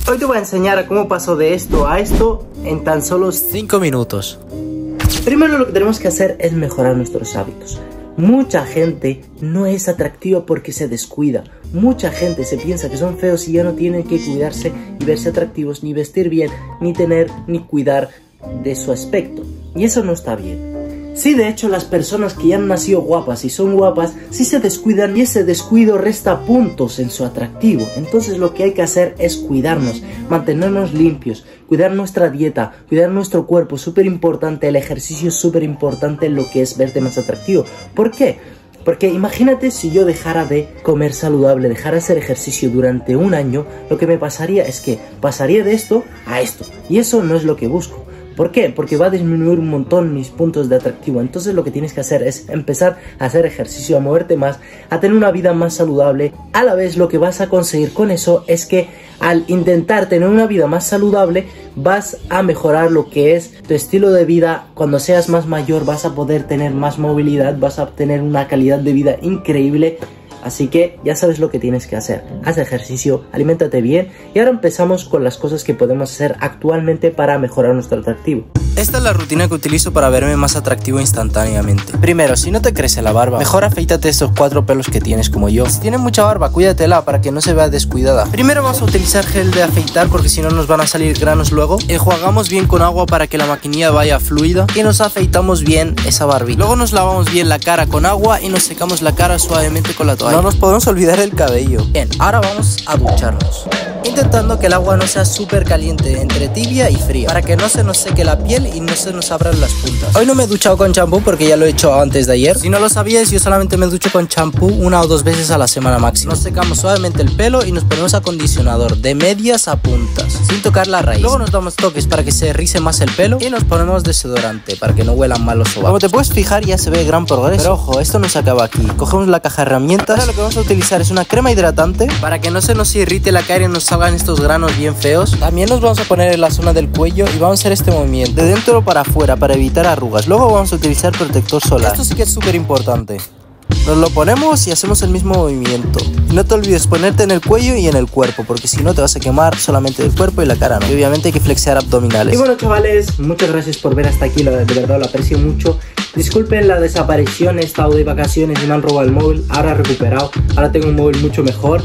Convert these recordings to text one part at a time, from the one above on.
Hoy te voy a enseñar a cómo paso de esto a esto en tan solo 5 minutos. Primero lo que tenemos que hacer es mejorar nuestros hábitos. Mucha gente no es atractiva porque se descuida. Mucha gente se piensa que son feos y ya no tienen que cuidarse y verse atractivos, ni vestir bien, ni tener, ni cuidar de su aspecto. Y eso no está bien. Sí, de hecho, las personas que ya han nacido guapas y son guapas, sí se descuidan y ese descuido resta puntos en su atractivo. Entonces lo que hay que hacer es cuidarnos, mantenernos limpios, cuidar nuestra dieta, cuidar nuestro cuerpo. Súper importante, el ejercicio es súper importante en lo que es verte más atractivo. ¿Por qué? Porque imagínate si yo dejara de comer saludable, dejara de hacer ejercicio durante un año, lo que me pasaría es que pasaría de esto a esto. Y eso no es lo que busco. ¿Por qué? Porque va a disminuir un montón mis puntos de atractivo. Entonces lo que tienes que hacer es empezar a hacer ejercicio, a moverte más, a tener una vida más saludable. A la vez lo que vas a conseguir con eso es que al intentar tener una vida más saludable vas a mejorar lo que es tu estilo de vida. Cuando seas más mayor vas a poder tener más movilidad, vas a tener una calidad de vida increíble. Así que ya sabes lo que tienes que hacer. Haz ejercicio, aliméntate bien y ahora empezamos con las cosas que podemos hacer actualmente para mejorar nuestro atractivo. Esta es la rutina que utilizo para verme más atractivo instantáneamente. Primero, si no te crece la barba, mejor afeítate estos 4 pelos que tienes como yo. Si tienes mucha barba, cuídatela para que no se vea descuidada. Primero vamos a utilizar gel de afeitar porque si no nos van a salir granos luego. Enjuagamos bien con agua para que la maquinilla vaya fluida y nos afeitamos bien esa barbilla. Luego nos lavamos bien la cara con agua y nos secamos la cara suavemente con la toalla. No nos podemos olvidar el cabello. Bien, ahora vamos a ducharnos, intentando que el agua no sea súper caliente, entre tibia y fría, para que no se nos seque la piel y no se nos abran las puntas. Hoy no me he duchado con champú porque ya lo he hecho antes de ayer. Si no lo sabíais, yo solamente me ducho con champú 1 o 2 veces a la semana máximo. Nos secamos suavemente el pelo y nos ponemos acondicionador de medias a puntas, sin tocar la raíz. Luego nos damos toques para que se rice más el pelo y nos ponemos desodorante para que no huelan mal los sobacos. Como te puedes fijar, ya se ve gran progreso. Pero ojo, esto no se acaba aquí. Cogemos la caja de herramientas. Ahora lo que vamos a utilizar es una crema hidratante para que no se nos irrite la cara y nos salgan estos granos bien feos. También nos vamos a poner en la zona del cuello y vamos a hacer este movimiento de dentro para afuera para evitar arrugas. Luego vamos a utilizar protector solar. Esto sí que es súper importante. Nos lo ponemos y hacemos el mismo movimiento. Y no te olvides ponerte en el cuello y en el cuerpo, porque si no te vas a quemar solamente el cuerpo y la cara, ¿no? Y obviamente hay que flexear abdominales. Y bueno, chavales, muchas gracias por ver hasta aquí, de verdad lo aprecio mucho. Disculpen la desaparición, he estado de vacaciones y me han robado el móvil. Ahora he recuperado, ahora tengo un móvil mucho mejor.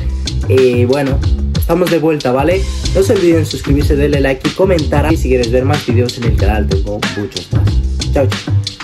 Y bueno, estamos de vuelta, ¿vale? No se olviden suscribirse, darle like y comentar. Y si quieres ver más videos en el canal, tengo muchos más. Chao, chao.